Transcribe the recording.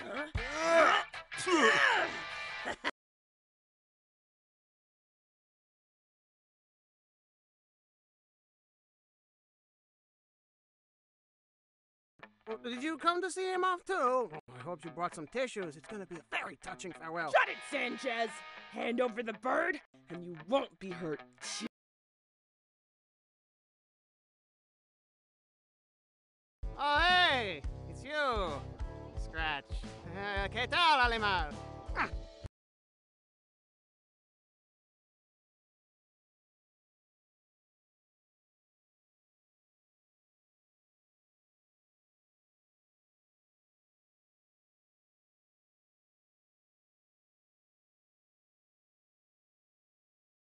Did you come to see him off too? I hope you brought some tissues. It's gonna be a very touching farewell. Shut it, Sanchez! Hand over the bird, and you won't be hurt. Oh, hey! It's you! Scratch. ¿Qué tal, animal?